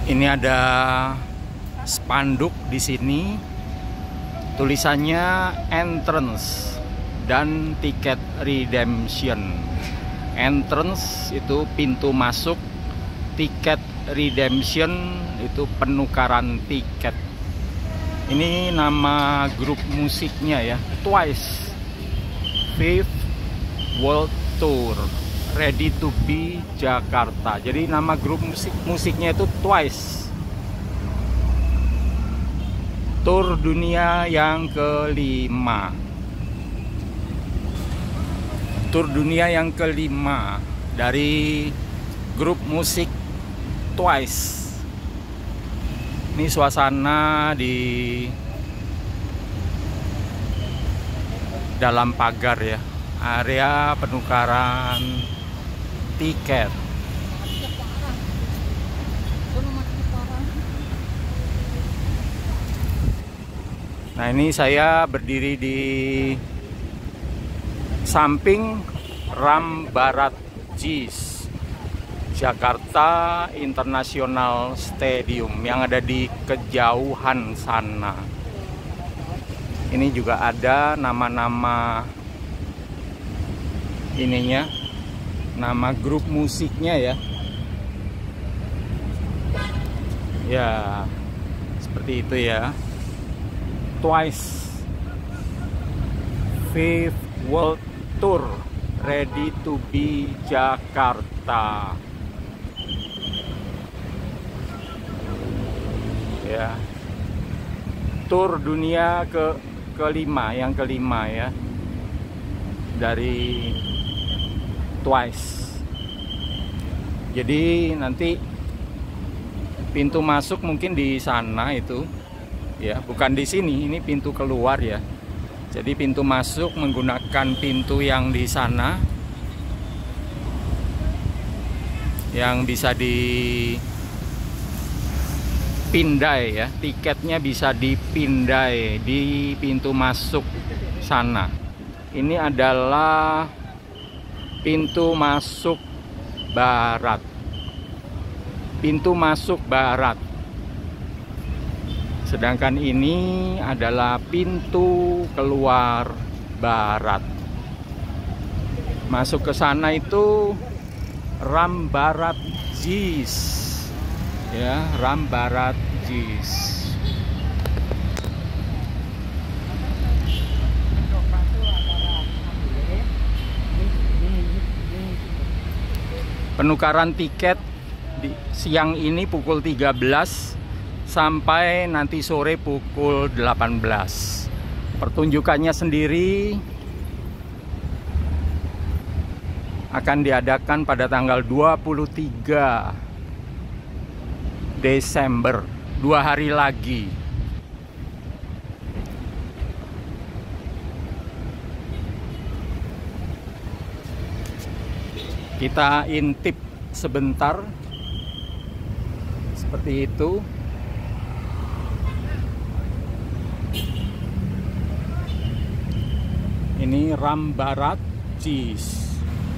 Ini ada spanduk di sini, tulisannya entrance dan tiket redemption. Entrance itu pintu masuk, tiket redemption itu penukaran tiket. Ini nama grup musiknya ya, Twice, Fifth World Tour, Ready to Be Jakarta. Jadi nama grup musiknya itu Twice. Tur dunia yang kelima. Tur dunia yang kelima dari grup musik Twice. Ini suasana di dalam pagar ya, area penukaran tiket. Nah, ini saya berdiri di samping Ram Barat JIS, Jakarta International Stadium, yang ada di kejauhan sana. Ini juga ada nama-nama ininya, nama grup musiknya ya. Ya, seperti itu ya. Twice, Fifth World Tour, Ready to Be Jakarta. Ya, tur dunia kelima, yang kelima ya, dari Twice. Jadi nanti pintu masuk mungkin di sana itu ya, bukan di sini. Ini pintu keluar ya. Jadi pintu masuk menggunakan pintu yang di sana, yang bisa dipindai ya, tiketnya bisa dipindai di pintu masuk sana. Ini adalah pintu masuk barat. Pintu masuk barat. Sedangkan ini adalah pintu keluar barat. Masuk ke sana itu Ram Barat JIS. Ya, Ram Barat JIS. Penukaran tiket di siang ini pukul 13 sampai nanti sore pukul 18. Pertunjukannya sendiri akan diadakan pada tanggal 23 Desember, 2 hari lagi. Kita intip sebentar seperti itu. Ini Ram Barat JIS.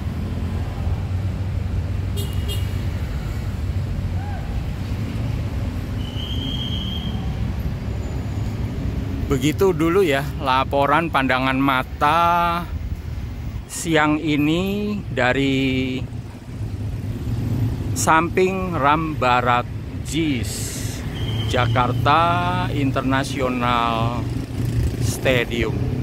Begitu dulu ya laporan pandangan mata siang ini dari samping Ram Barat JIS, Jakarta International Stadium.